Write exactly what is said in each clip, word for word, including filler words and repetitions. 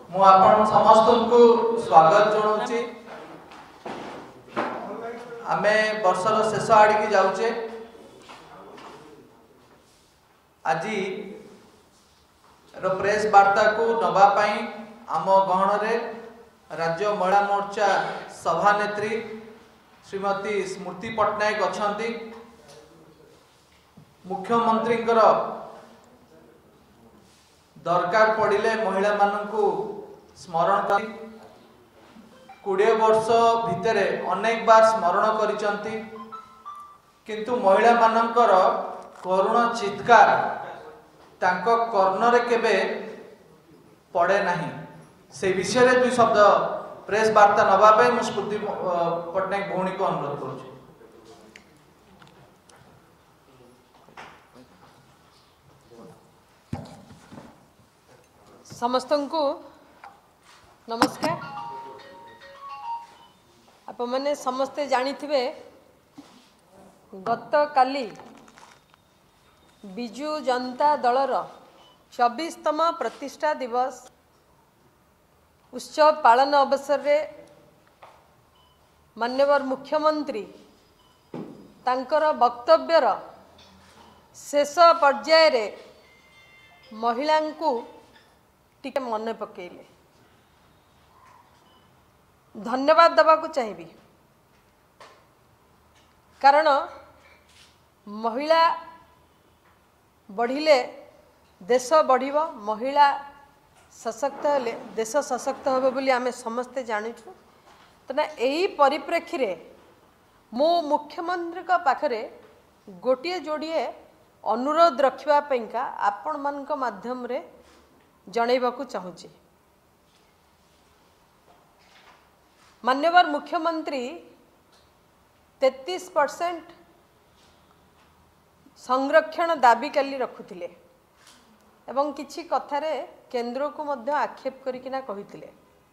मु आपण समस्त को स्वागत जनाऊँगी। आमे वर्षर शेष आड़ की जाऊे। आज प्रेस वार्ता को नवापाई आम गहन रे राज्य महिला मोर्चा सभानेत्री श्रीमती स्मृति पट्टनायक अछंती। मुख्यमंत्री दरकार पड़िले महिला मानू स्मरण कर कोड़े वर्ष भितर अनेक बार स्मरण करिसंती, किंतु महिला मानकर करुण चित्कार तांको कर्णरे केबे पड़े नहीं। से विषय दुई शब्द प्रेस वार्ता नवाई मुझे स्मृति पट्टनायक भौणी को अनुरोध करुँ। समस्त को नमस्कार। आप मैंने समस्ते जानी थे गत काली बिजु जनता दलर चौबीसतम प्रतिष्ठा दिवस उत्सव पालन अवसर रे माननीय मुख्यमंत्री तांकर वक्तव्यर शेष पर्याय रे महिला को टिके मन पकेले धन्यवाद देवा को चाहिए। कारण महिला बढ़िले देश बढ़िबो, महिला सशक्त हेले देश सशक्त होबो बोली आमे समस्ते जानिछु। तना एही परिप्रेक्षी रे मो मुख्यमंत्री का पाखरे गोटिए जोड़िए अनुरोध रखिबा पैंका आपण मानक माध्यम रे जणैबाकू चाहूँगी। मान्यवर मुख्यमंत्री तैंतीस परसेंट संरक्षण दाबी काली रखुथिले एवं किछि कथारे केंद्र को मध्य आक्षेप करिकिना कहिथिले।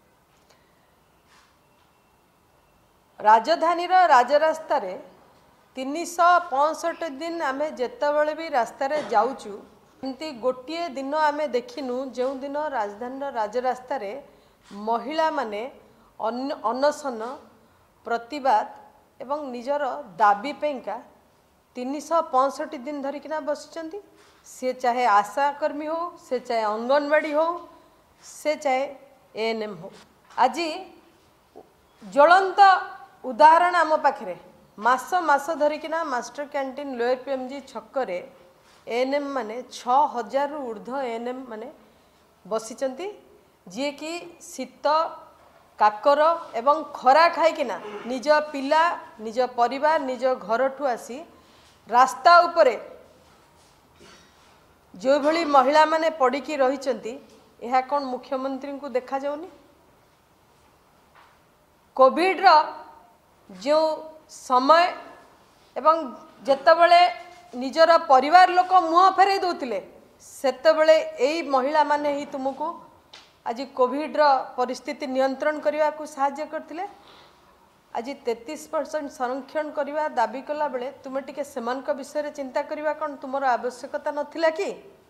राजधानी रो राजरास्ता रे तीन सौ पैंसठ दिन आमे जेतेबेले भी रास्ता रे जाउचु एमती गोटे दिन आमे देखिनु जो दिन राजधानी राजरास्ता रे महिला माने अनशन प्रतिवाद एवं निजर दाबी पैंका तीन सौ पैंसठ दिन धरिकिना बसिचंती। से चाहे आशाकर्मी हो, से चाहे अंगनवाड़ी हो, से चाहे एएनएम हो। आज ज्वलंत उदाहरण आम पाखे मास मास धरिकिना मास्टर कैंटीन लोअर पीएमजी छक्करे एएनएम माने छह हजार रु ऊर्ध्व एएनएम माने बसिचंती, जी कि शीत काकर एवं खरा खाइकिना निज पिला निज परिवार निज घर ठू आसी रास्ता उपरे जो भली महिला माने पड़िकी रहिचंती। यह कौन मुख्यमंत्री को देखा जाउनी? कोविड रो जो समय एवं जेतेबेले निजर परिवार लोक मुह फेरे दौले सेतेबेले एई महिला माने ही तुमको आज कोविड रो परिस्थिति नियंत्रण करने को साहाय्य करथिले। आज तैंतीस परसेंट संरक्षण करने दाबी कला बेले तुम टिके सेमानक विषय चिंता करवा कौन तुमर आवश्यकता नथिला कि?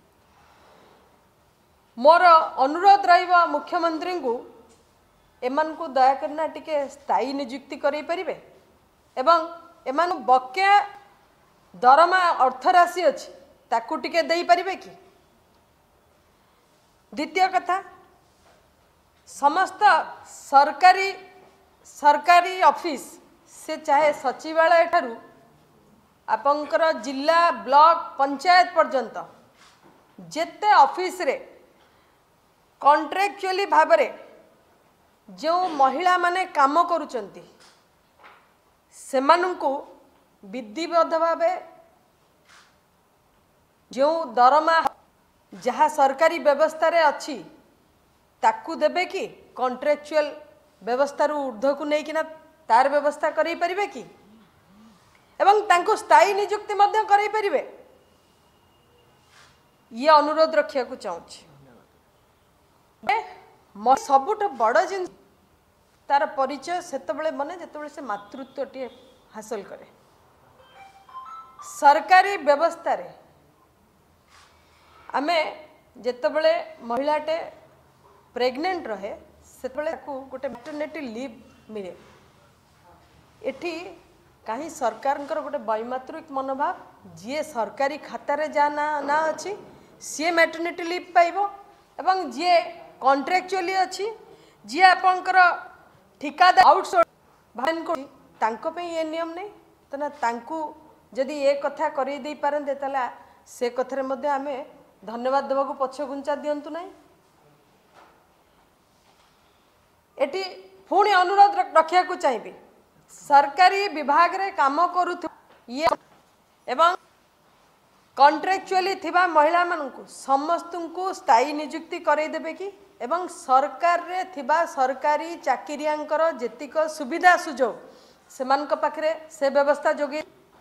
मोर अनुरोध रहिबा मुख्यमंत्री को एमान को दया करना टिके स्थायी नियुक्ति करई परिबे एवं एमान बकेया दरमा अर्थराशि अच्छी ताकू टिके देई परिबे कि? द्वितीय कथा, समस्त सरकारी सरकारी ऑफिस से चाहे सचिवालय ठारू आपंकर जिला ब्लॉक पंचायत पर्यंत जेते ऑफिस रे कॉन्ट्रैक्चुअली भाबरे जो महिला माने काम करूचंती सेमानंकु विधिबद्ध भावे जो दरमा जहाँ सरकारी व्यवस्था रे अच्छी ताकू देबे कि कॉन्ट्रैक्चुअल व्यवस्था रू ऊर्ध्व को नहीं किना तार व्यवस्था करई परिबे कि एवं तांको स्थायी नियुक्ति मध्य करई परिबे? ये अनुरोध रखिया को चाहूँ। सबुठ बड़ जिन तार परिचय सेतबेले मने जेतबेले से मातृत्व टी हासिल करे। सरकारी व्यवस्था रे आमे जेतबेले महिलाटे प्रेग्नेंट रहे से गोटे मैटरनिटी लीव मिले एठी कहीं सरकार गोटे वैमातृक मनोभाव जी सरकारी खातार जहाँ ना ना अच्छी सी मैटरनिटी लीव पाइब एवं जी कॉन्ट्रैक्चुअली अच्छी जी आपंकर ठिकादार आउटसोर्स ये नियम नहीं तो ना तांकु जदि ये कथा कर दे पारंते ताला से कथारे मध्य आमे धन्यवाद देवाक पछ गुंचा दिंतु ना एटी पुणी अनुरोध रखा चाहिए सरकारी विभाग रे काम करू ये एवं कॉन्ट्रैक्चुअली थिबा महिला मानकु समस्त को स्थायी नियुक्ति करदेबे कि एवं सरकार रे थिबा सरकारी चाकरियांकर जेतिक सुविधा सुजोग सेमानक पाखरे से व्यवस्था जोगे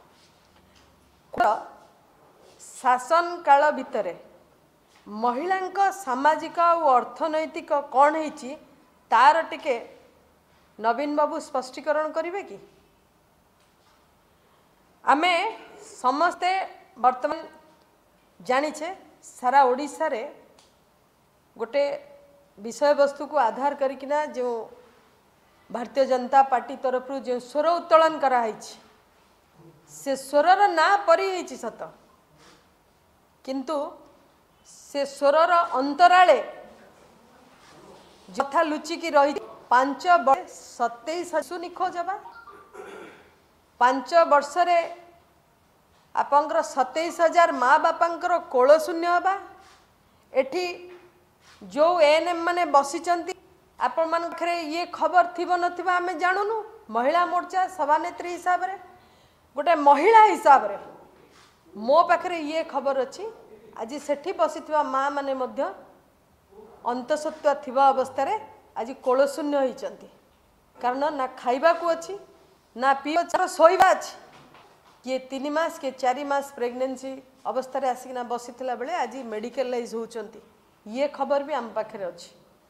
शासन काल भितरे महिलांक सामाजिक और अर्थनैतिक कौन है तार टिके नवीन बाबू स्पष्टीकरण करिवे कि आमे समस्ते वर्तमान जानिछे सारा ओडिशा रे गोटे विषय वस्तु को आधार करिकिना जो भारतीय जनता पार्टी तरफ जो स्वर उत्तोलन कराई से स्वरर ना परी सत किंतु से स्वरर अंतराले जथा लुचिकी रही पांच वर्ष सतैश शिशु निखोज हवा पांच वर्ष रे आपंकर सतैश हजार माँ बापांकर कोल शून्य हवा एठी जो एएनएम माने बसिचंती आपण मान पाखरे ये खबर थिबो नथिबो आमे जानुनु महिला मोर्चा सभानेत्री हिसाब रे गोटे महिला हिसाब रे मो पाखरे ये खबर अच्छी आज सेठी बसिथिबा माँ माने मध्य अंतसत्व थिबा अवस्था रे आज कोल शून्य होइचंती कारण ना खाइबा को अच्छी ना पीवा सोइबा अच्छी किए तीन मास के चार मास प्रेगनेंसी अवस्था रे आसिकना बसिथिला बेले आज मेडिकलाइज होउचंती ये खबर भी आम पाखे अच्छी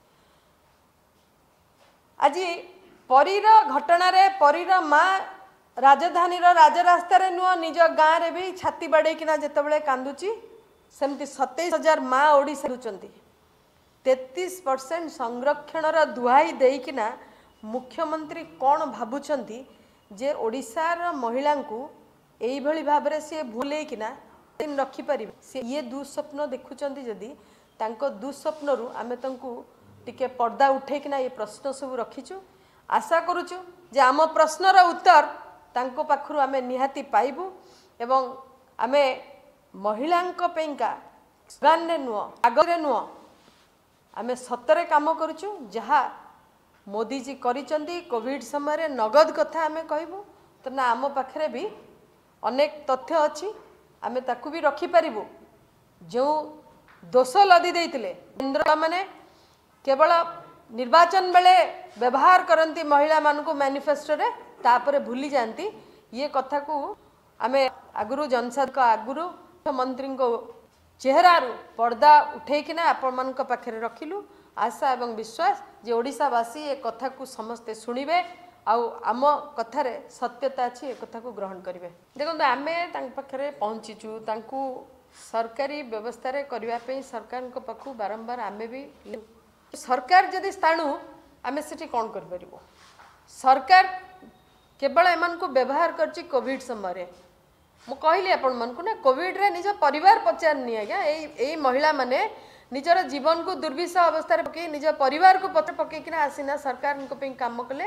आज परीर घटना रे परीर माँ राजधानी राजरास्ता रे नुह निज गाँव रे भी छाती बाड़ेकिना जितेबाला कांदुची सेमती सतैश हजार माँ ओडिशा रुचंती तेतीस परसेंट संरक्षण दुहाई देकिना मुख्यमंत्री कौन भावुंट जे ओडिशार महिला को यही भाव में सी भूलैकिना रखिपारे सी ये दुस्वप्न देखुं जदि तांको दुस्वप्न रु आमे तंकु टिके पर्दा उठेकिना ये प्रश्न सब रखीचु आशा करुचु जे आम प्रश्नर उत्तर तांको पाखरु आमे निहाती पाइबु एवं आमे महिलांको पेंका गाने नुह आगरे नुह आमे सतरे काम करुचु जहा मोदी जी करिचंदी कोविड समय रे नगद कथा आमे कहबु तो ना आम पाखरे भी अनेक तथ्य अच्छी आमे ताकु भी रखी पारिबु जो दोष लदी देइतिले केंद्र माने केवल निर्वाचन बेले व्यवहार करती महिला मानकु मैनिफेस्टो रे तापरे भूली जानती ये कथा को आमे आगुरु जनसाद आगुरु मंत्री को चेहरा पर्दा उठेकिना आपण मान पाखे रखिलु आशा एवं विश्वास जे ओडिशावासी ए कथा को समस्ते शुणिबे आउ आम कथार सत्यता अच्छी ए कथा को ग्रहण करेंगे देखो आमे पाखे पहुँचीचु तांकु सरकारी व्यवस्था रे करबा पे सरकार को पाखु बारंबार आमे भी सरकार जदि स्थाणु आमे सेठी कौन कर परिबो सरकार केवल एमान को व्यवहार करची कोविड समय मु कहली आपण मन को ना कोविड रे निज परिवार पचारनी आज्ञा यही महिला माने निजर जीवन को दुर्विषह अवस्था पकई निज परिवार को पत्र पकईकिना आसीना सरकार काम कले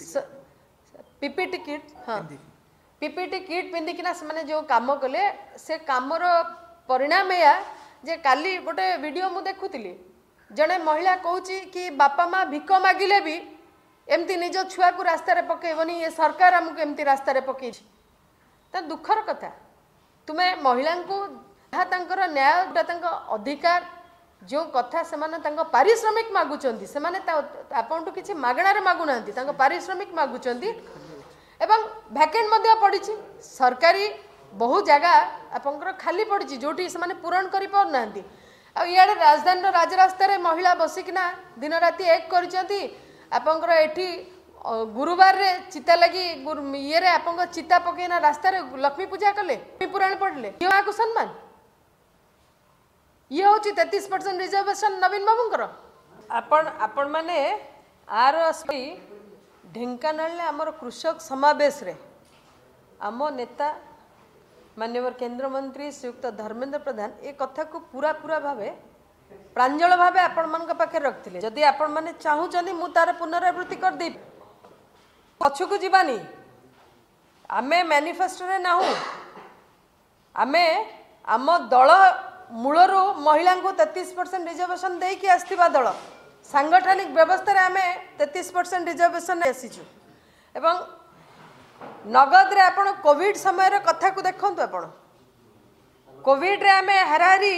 पीपीटी किट हाँ पीपीटी किट पिंधिकिना से जो काम कले से कामर परिणाम या जे काली गोटे वीडियो मु देखुली जड़े महिला कहूँ कि बापा माँ भिक मागिले भी एमती निज छुआ को रास्तार पकईबनी ये सरकार आमको एमती रास्तार पकई तो दुखर कथा तुम्हें महिला को जहाँ न्याय अधिकार जो कथा से पारिश्रमिक मागुंट से आपंठू किसी मागणार मागुना पारिश्रमिक मागुंट एवं भैकेंट पड़ी सरकारी बहु जगह आपंकर खाली पड़ी जो से पूरण कर पारना इे राजधानी राजरास्तार महिला बसिकिना दिन राति एक करपंकर एठी गुरुवार रे चिता लगी ये आप चिता पकईना रास्तार लक्ष्मी पूजा कले पुराण पढ़ले को सम्मान ये हूँ तैतीस परसेंट रिजर्वेशन नवीन बाबूंकर आपण आपण माने आर ढेंकानाल आमर कृषक समावेश रे आम नेता माननीय केंद्र मंत्री श्रीयुक्त धर्मेंद्र प्रधान ए कथा को पूरा पूरा भावे प्रांजल भावे आपण मान पाखे रखते जदि आपण मैंने चाहूँ मु तार पुनरावृत्ति कर दे पछकू जीवानी आमे मैनिफेस्टो रे नाहू आमे आम दल मूलर महिला को तैंतीस परसेंट रिजर्वेशन देकी आसथिबा दल सांगठनिक व्यवस्था रे आमे तैंतीस परसेंट रिजर्वेशन आसीचु एवं नगद रे आपण कोविड समय रे कथा को देखंतु आपण कोविड रे आमे हाराहारी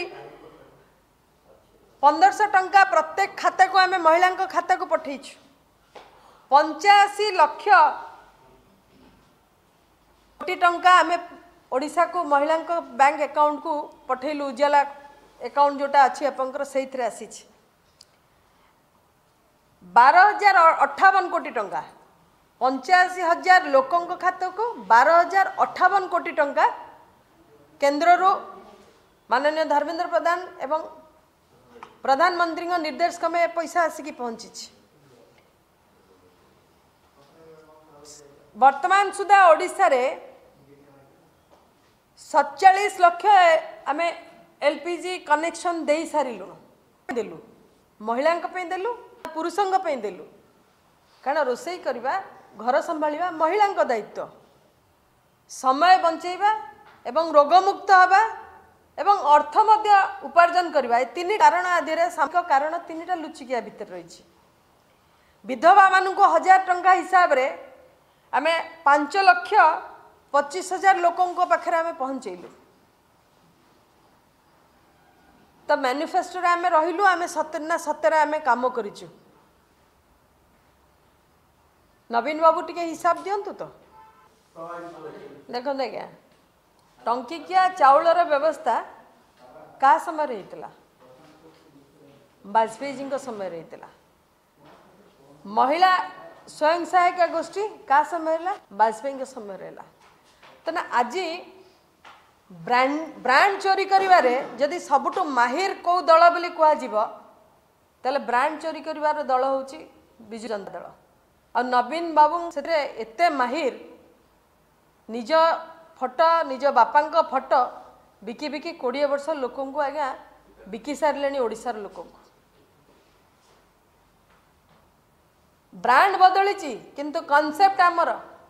पंद्रह सौ टंका प्रत्येक खाता को आमे महिला खाता को पठेइछु पंचाशी लक्ष कोटी टंका आमे ओडिशा को महिला बैंक अकाउंट को पठेलु उजाला अकाउंट जोटा अच्छी आपंकर से आसी बारह हजार अठावन कोटी टंका पंचाशी हजार लोकों खाता को बारह हजार अठावन कोटी टंका केंद्र माननीय धर्मेंद्र प्रधान एवं प्रधानमंत्री निर्देश क्रमे पैसा आसिकी पहुंची वर्तमान सुधा ओडिशा रे सतचालीस लक्ष आमे एलपीजी कनेक्शन दे सारिलु देलु महिला देलु पुरुषों देलु कारण रोसई करवा घर संभालिबा महिला दायित्व समय बंचेबा एवं रोगमुक्त हवा एवं अर्थ मध्य उपार्जन करवा ए तीन कारण आदि सामूहिक कारण तीनटा लुचिकिया भितर रही विधवा मानू हजार टंका हिसाब रे आमे पांच लक्ष पच्चीस हजार लोकों पाखे आमे पहुँचेलु तो मैनिफेस्टो रे आमे रहिलु आमे सतर ना सतर आमे काम करिचु नवीन बाबू टिके हिसाब दियंतु तो देखो देखा टंकिकिया चाउलर व्यवस्था का समय रहीतला वाजपेयी जी समय रहीतला महिला स्वयं सहायता गोष्ठी का समय रहा वाजपेयी समय रहा तो ना आज ब्रांड ब्रांड चोरी करिवारे जदि सबुठु माहिर को दल बोली कहुव ताले ब्रांड चोरी करिवार दल होची बिजु जनता दल और नवीन बाबू से एते माहिर निज फोटो निज बापा फोटो बिकी बिकी कोड़े वर्ष लोकों को आज्ञा बिकी सारे ओडिशार लोकों को ब्रांड बदली किंतु कॉन्सेप्ट आमर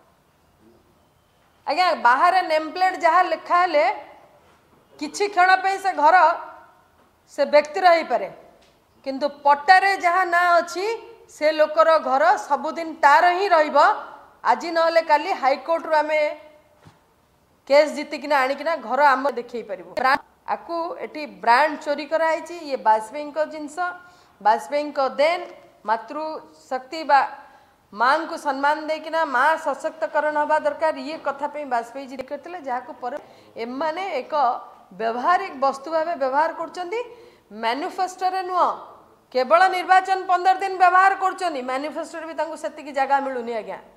आज्ञा बाहर नेम प्लेट जहाँ लिखाले किछि क्षण पे से घर से व्यक्ति रही पारे किंतु पट्टारे जहाँ ना अच्छी से लोकर घर सबुदिन तार ही रहिब आज नहले काली हाईकोर्ट रु आमे केस जीतिकिना आनिकिना घर आम देखई पारिबो आकु एटी ब्रांड चोरी कराई ये वाजपेयी को जिनस वाजपेयी को देन मातृ शक्ति बा माँ को सम्मान देकिना माँ सशक्तकरण हवा दरकार ये कथा पे वाजपेयी जी करते जहाँ पर एमाने एक व्यवहारिक वस्तु भाव व्यवहार कर मैनिफेस्टो रे नुह केवल निर्वाचन पंद्रह दिन व्यवहार कर मैनिफेस्टो भी जगह मिलूनी आज्ञा